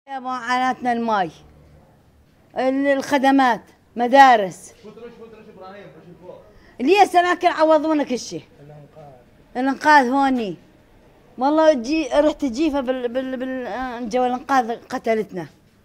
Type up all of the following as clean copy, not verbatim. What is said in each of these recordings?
معاناتنا الماي، الخدمات، مدارس. ليه سماكن عوضونا كل شيء. الانقاذ هوني والله رحت جيفه جو الانقاذ قتلتنا.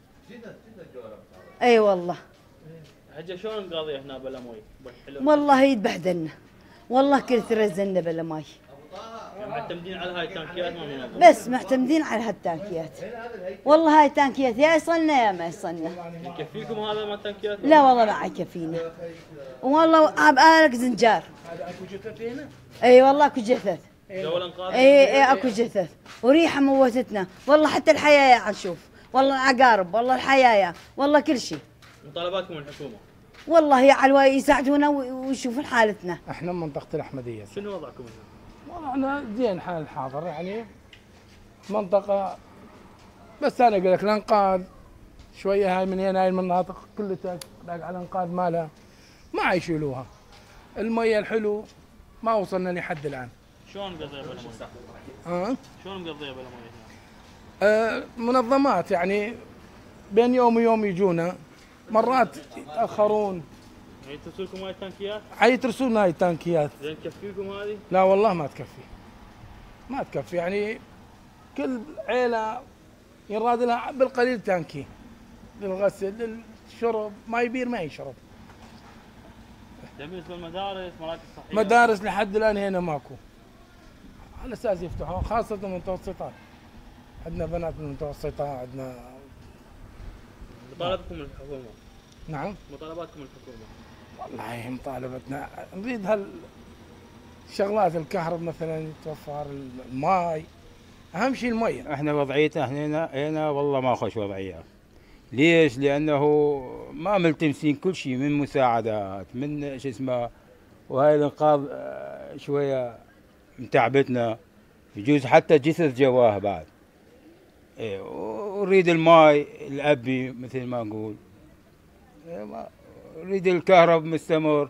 اي والله. حجة شلون نقاضي هنا بلا مي؟ والله يتبهدلنا، والله كثر الزنه بلا ماي. يعني معتمدين على هاي التانكيات ما منظمة. بس معتمدين على هالتانكيات. والله هاي التانكيات يا يصلنا يا ما يصلنا. يكفيكم هذا ما التانكيات؟ لا والله ما يكفينا. والله ابقالك زنجار. هذا اكو جثث هنا؟ اي والله اكو جثث. جو الانقاذ؟ اي اكو جثث وريحه موتتنا، والله حتى الحيايا عم نشوف، والله العقارب، والله الحيايا، والله كل شيء. مطالباتكم الحكومة؟ والله يا علوة يساعدونا ويشوفون حالتنا. احنا من منطقة الأحمدية. شنو وضعكم هنا؟ والله احنا زين حال الحاضر يعني منطقة، بس انا اقول لك الانقاذ شوية هاي من هنا، هاي المناطق كلها على الانقاذ مالها ما يشيلوها. المية الحلو ما وصلنا لحد الآن. شلون مقضية بلا مي؟ شلون مقضية بلا مي؟ منظمات يعني بين يوم ويوم يجونا، مرات يتأخرون. يترسلكم هاي التانكيات؟ يترسلون هاي التانكيات. زين تكفيكم هذه؟ لا والله ما تكفي. ما تكفي يعني كل عيلة يراد لها بالقليل تانكي للغسل للشرب، ما يبير ما يشرب. بالنسبة للمدارس، مراكز صحية؟ مدارس لحد الآن هنا ماكو. على أساس يفتحون خاصة المتوسطات. عندنا بنات من المتوسطة، عندنا. مطالبكم الحكومة؟ نعم. مطالباتكم الحكومة؟ والله مطالبتنا نريد هالشغلات، الكهرب مثلا يتوفر، الماي، اهم شيء المي. احنا وضعيتنا هنا والله ما خوش وضعيه. ليش؟ لانه ما ملتمسين كل شيء من مساعدات من شو اسمه، وهاي الانقاذ شويه متعبتنا، يجوز حتى جثث جواه بعد. ايه، ونريد الماي الابي مثل ما نقول، نريد الكهرب مستمر.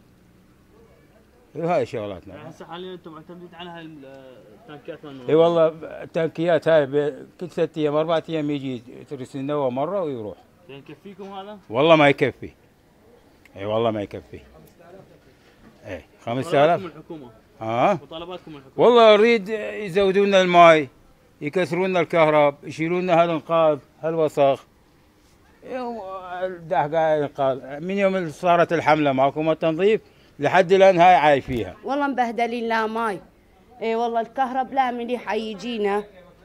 هاي شغلاتنا. يعني هسه حاليا انتم معتمدين على هاي التانكيات مال؟ اي والله التانكيات هاي كل 3 ايام 4 ايام يجي يترسل نوى مره ويروح. زين يكفيكم هذا؟ والله ما يكفي. اي والله ما يكفي. اي 5000. مطالباتكم الحكومة؟ مطالباتكم الحكومة؟ والله اريد يزودون لنا الماي، يكسرون لنا الكهرب، يشيلون لنا هالانقاذ هالوسخ. الانقاذ من يوم اللي صارت الحمله ماكو تنظيف لحد الان هاي عايش فيها. والله مبهدلين لا ماي. اي والله الكهرب لا مليح يجينا.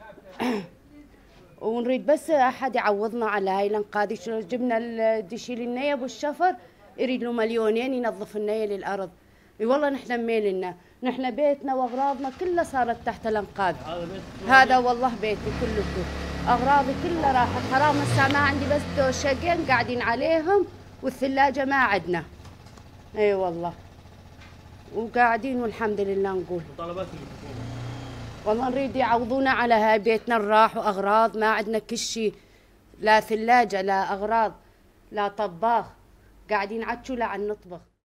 ونريد بس احد يعوضنا على هاي الانقاذ. جبنا الدشيل النيب والشفر يريد له 2,000,000 ينظف النية للارض. اي والله نحن ميلنا، نحن بيتنا واغراضنا كلها صارت تحت الانقاذ. هذا والله بيتي كله، اغراضي كلها راحت. حرام هسه ما عندي بس دوشقين قاعدين عليهم، والثلاجة ما عندنا. اي والله وقاعدين والحمد لله نقول. مطالباتكم الحكومة؟ والله نريد يعوضونا على هاي بيتنا الراح واغراض، ما عندنا كل شيء، لا ثلاجة لا اغراض لا طباخ، قاعدين عتشو لا عن نطبخ.